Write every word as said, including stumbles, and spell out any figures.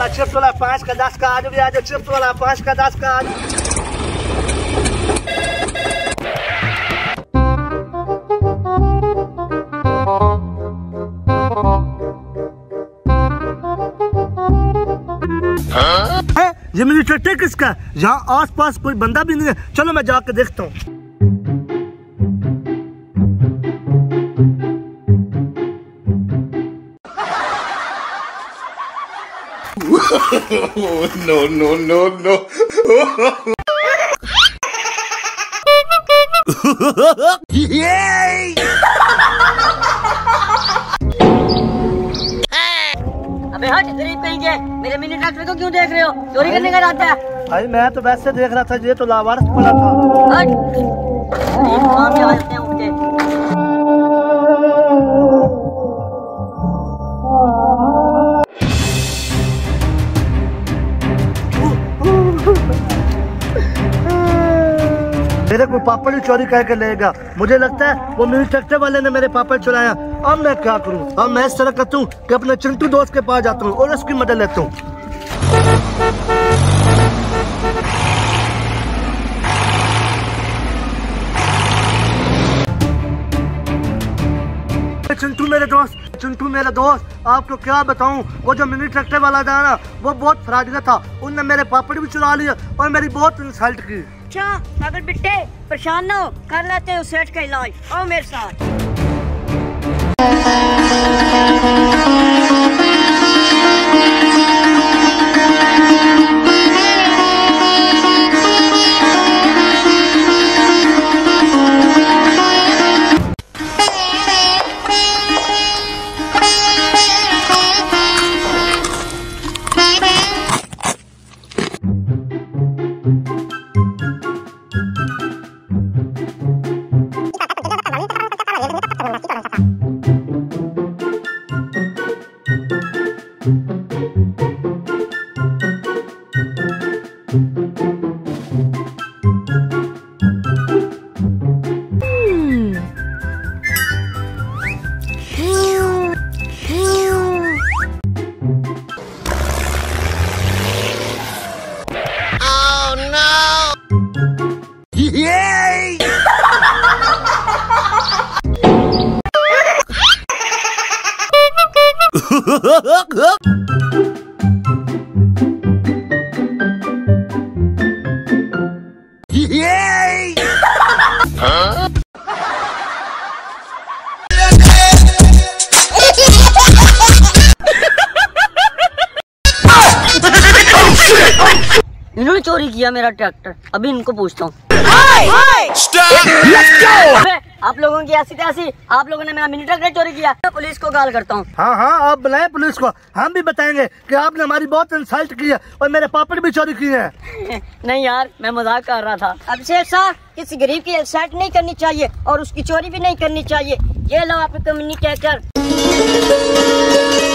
Chips वाला पाँच का दस का आज भी आज चिप्स वाला पाँच का दस का आज। हाँ? ये मेरी ट्रैक्टर किसका? यहाँ आस पास कोई बंदा भी नहीं है। चलो मैं जाकर देखता हूँ। no no no no अबे हट गरीब कहीं के, मेरे मिनी ट्रैक्टर को क्यों देख रहे हो? चोरी करने का इरादा है? भाई मैं तो वैसे देख रहा था, ये तो लावारिस पड़ा था। हट गरीब कहाँ पे आ जाते हैं उठ के। मेरे कोई पापड़ ही चोरी करके लेगा। मुझे लगता है वो मेरे ट्रैक्टर वाले ने मेरे पापड़ चुराया। अब मैं क्या करूं? अब मैं इस तरह करता हूँ कि अपने चिंटू दोस्त के पास जाता हूँ और उसकी मदद लेता हूँ। चिंटू मेरे दोस्त, चिंटू मेरे दोस्त, आपको क्या बताऊं, वो जो मिनी ट्रैक्टर वाला था ना, वो बहुत फराजगा था। उनने मेरे पापड़ भी चुरा लिए और मेरी बहुत इंसल्ट की। अच्छा अगर बिट्टे परेशान ना हो, कर लेते हैं उस सेठ का इलाज। आओ मेरे साथ। इन्होंने चोरी किया मेरा ट्रैक्टर, अभी इनको पूछता हूँ। आप लोगों की ऐसी तैसी, आप लोगों ने मेरा मिनी ट्रैक्टर चोरी किया, तो पुलिस को कॉल करता हूँ। हाँ हाँ आप बुलाए पुलिस को, हम भी बताएंगे कि आपने हमारी बहुत इंसल्ट की है और मेरे पापड़ भी चोरी किए हैं। नहीं यार मैं मजाक कर रहा था। अब शेख साहब किसी गरीब की इंसल्ट नहीं करनी चाहिए और उसकी चोरी भी नहीं करनी चाहिए। ये लो आपका मिनी ट्रैक्टर।